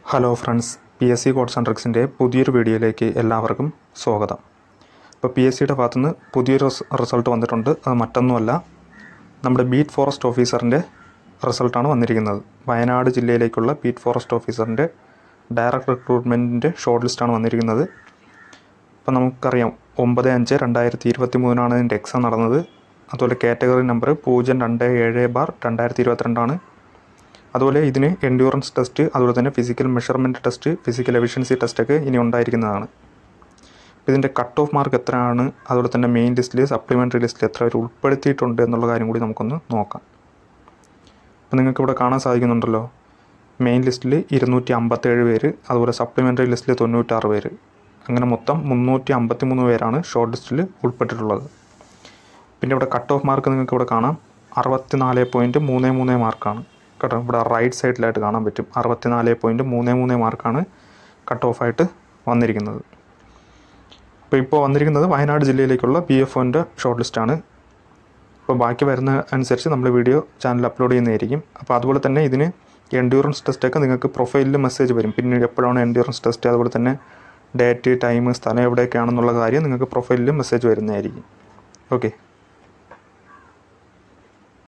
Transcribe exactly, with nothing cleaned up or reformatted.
Hello friends, P S C codes and ട്രിക്സിൻ്റെ പുതിയൊരു വീഡിയോയിലേക്ക് എല്ലാവർക്കും സ്വാഗതം. ഇപ്പോൾ പി എസ് സിയുടെ ഭാഗത്തുനിന്ന് പുതിയൊരു റിസൾട്ട് വന്നിട്ടുണ്ട്. അത് മറ്റൊന്നുമല്ല, നമ്മുടെ ബീറ്റ് ഫോറസ്റ്റ് ഓഫീസറിൻ്റെ റിസൾട്ടാണ് വന്നിരിക്കുന്നത്. വയനാട് ജില്ലയിലേക്കുള്ള ബീറ്റ് ഫോറസ്റ്റ് ഓഫീസറിൻ്റെ ഡയറക്റ്റ് റിക്രൂട്ട്മെൻറ്റിൻ്റെ ഷോർട്ട് ലിസ്റ്റാണ് വന്നിരിക്കുന്നത്. അപ്പോൾ നമുക്കറിയാം, ഒമ്പത് അഞ്ച് രണ്ടായിരത്തി ഇരുപത്തി മൂന്നിനാണ് ഇതിൻ്റെ എക്സാം നടന്നത്. അതുപോലെ കാറ്റഗറി നമ്പർ പൂജ്യം രണ്ട് ഏഴ് ബാർ രണ്ടായിരത്തി ഇരുപത്തിരണ്ടാണ്. അതുപോലെ ഇതിന് എൻഡ്യൂറൻസ് ടെസ്റ്റ്, അതുപോലെ തന്നെ physical measurement test, physical efficiency ടെസ്റ്റൊക്കെ ഇനി ഉണ്ടായിരിക്കുന്നതാണ്. ഇതിൻ്റെ കട്ട് ഓഫ് മാർക്ക് എത്രയാണ്, അതുപോലെ തന്നെ മെയിൻ ലിസ്റ്റിൽ സപ്ലിമെൻ്ററി ലിസ്റ്റിൽ എത്ര പേര് ഉൾപ്പെടുത്തിയിട്ടുണ്ട് എന്നുള്ള കാര്യം കൂടി നമുക്കൊന്ന് നോക്കാം. അപ്പോൾ നിങ്ങൾക്ക് ഇവിടെ കാണാൻ സാധിക്കുന്നുണ്ടല്ലോ, മെയിൻ ലിസ്റ്റിൽ ഇരുന്നൂറ്റി അമ്പത്തേഴ് പേര്, അതുപോലെ സപ്ലിമെൻ്ററി ലിസ്റ്റിൽ തൊണ്ണൂറ്റാറ് പേര്, അങ്ങനെ മൊത്തം മുന്നൂറ്റി അമ്പത്തി മൂന്ന് പേരാണ് ഷോർട്ട് ലിസ്റ്റിൽ ഉൾപ്പെട്ടിട്ടുള്ളത്. പിന്നെ ഇവിടെ കട്ട് ഓഫ് മാർക്ക് നിങ്ങൾക്ക് ഇവിടെ കാണാം, അറുപത്തി നാല് പോയിൻറ്റ് മൂന്ന് മൂന്ന് മാർക്കാണ് കേട്ടോ. ഇവിടെ റൈറ്റ് സൈഡിലായിട്ട് കാണാൻ പറ്റും, അറുപത്തിനാല് പോയിൻറ്റ് മൂന്ന് മൂന്ന് മാർക്കാണ് കട്ട് ഓഫായിട്ട് വന്നിരിക്കുന്നത്. അപ്പോൾ ഇപ്പോൾ വന്നിരിക്കുന്നത് വയനാട് ജില്ലയിലേക്കുള്ള ബി എഫ് ഒൻ്റെ ഷോർട്ട് ലിസ്റ്റാണ്. അപ്പോൾ ബാക്കി വരുന്ന അനുസരിച്ച് നമ്മൾ വീഡിയോ ചാനൽ അപ്ലോഡ് ചെയ്യുന്നതായിരിക്കും. അപ്പോൾ അതുപോലെ തന്നെ ഇതിന് എൻഡ്യൂറൻസ് ടെസ്റ്റൊക്കെ നിങ്ങൾക്ക് പ്രൊഫൈലിൽ മെസ്സേജ് വരും. പിന്നെ എപ്പോഴാണ് എൻഡ്യൂറൻസ് ടെസ്റ്റ്, അതുപോലെ തന്നെ ഡേറ്റ്, ടൈം, സ്ഥലം എവിടെയൊക്കെയാണെന്നുള്ള കാര്യം നിങ്ങൾക്ക് പ്രൊഫൈലിൽ മെസ്സേജ് വരുന്നതായിരിക്കും. ഓക്കെ.